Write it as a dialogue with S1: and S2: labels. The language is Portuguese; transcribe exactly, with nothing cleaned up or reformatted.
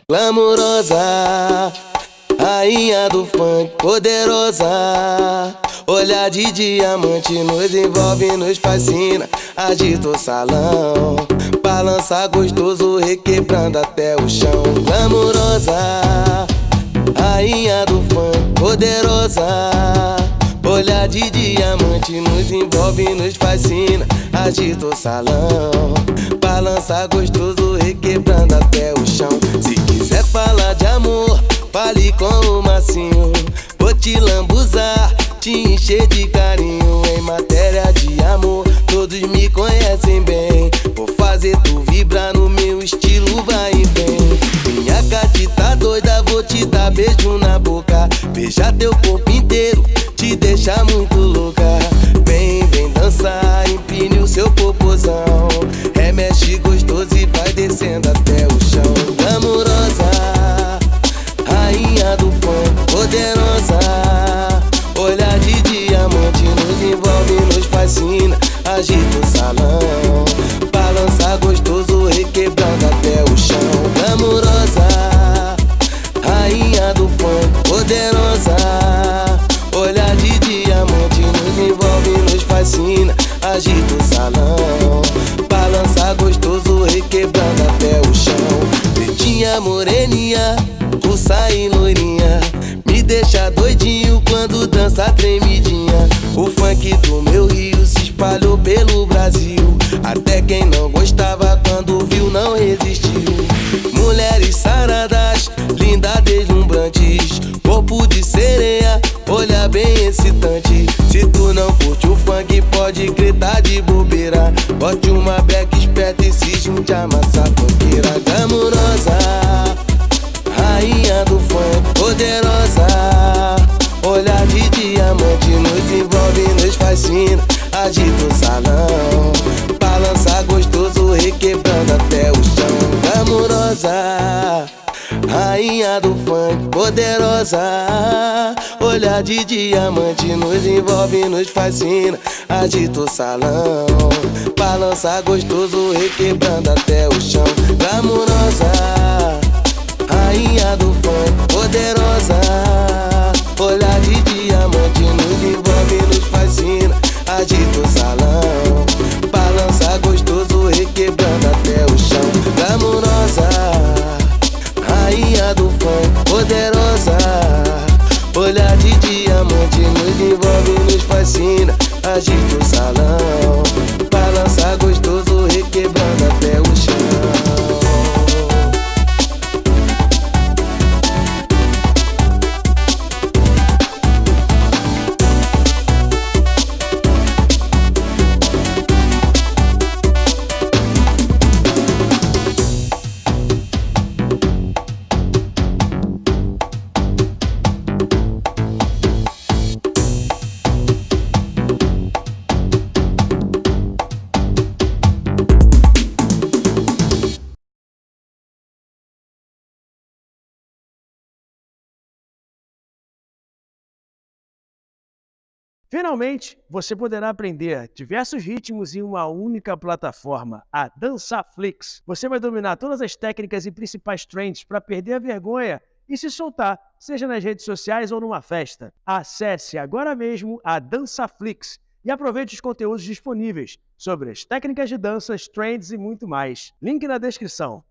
S1: Glamurosa, rainha do funk, poderosa. Olhar de diamante nos envolve, nos fascina. Agita o salão, balança gostoso, requebrando até o chão. Glamurosa, rainha do funk, poderosa. Olhar de diamante nos envolve, nos fascina. Agita o salão, balança gostoso, requebrando até o chão. Se quiser falar de amor, fale com o Massinho. Vou te lambuzar, te encher de carinho. Em matéria de amor, todos me conhecem bem. Vou fazer tu vibrar no meu estilo, vai e vem. Minha catita doida, vou te dar beijo na boca. Beijar teu corpo inteiro, te deixa muito louca. Vem, vem dançar, empine o seu popozão. Remexe gostoso e vai descendo até o chão. Glamurosa, rainha do funk, poderosa. Olhar de diamante nos envolve, nos fascina. Agita o salão, balança gostoso, requebrando até o chão. Glamurosa, rainha do funk, poderosa. Olhar de diamante nos envolve, nos fascina. Agita o salão, balança gostoso, requebrando até o chão. Pretinha, moreninha, russa e loirinha, me deixa doidinho quando dança tremidinha. O funk do meu Rio se espalhou pelo Brasil. Até quem não gostava quando viu não resistiu. Mulheres saradas, lindas, deslumbrantes, corpo de sereia, olha bem excitante. Se tu não curte o funk, pode gritar de bobeira. Bote uma beca esperta e se junte a massa funkeira. Glamurosa, rainha do funk, poderosa. Olhar de diamante nos envolve, nos fascina. Agita o salão, balança gostoso, requebrando até o chão. Glamurosa, rainha do funk, poderosa. Olhar de diamante nos envolve, nos fascina. Agita o salão, balança gostoso, requebrando até o chão. Glamurosa, rainha do funk, poderosa. Olhar de diamante nos envolve, nos fascina. Agita o salão, balança gostoso, requebrando até o chão. Glamurosa, rainha do funk, poderosa. Olhar de diamante nos envolve, nos fascina. Agita o salão, balança gostoso, requebrando até o chão.
S2: Finalmente, você poderá aprender diversos ritmos em uma única plataforma, a Dansaflix. Você vai dominar todas as técnicas e principais trends para perder a vergonha e se soltar, seja nas redes sociais ou numa festa. Acesse agora mesmo a Dansaflix e aproveite os conteúdos disponíveis sobre as técnicas de danças, trends e muito mais. Link na descrição.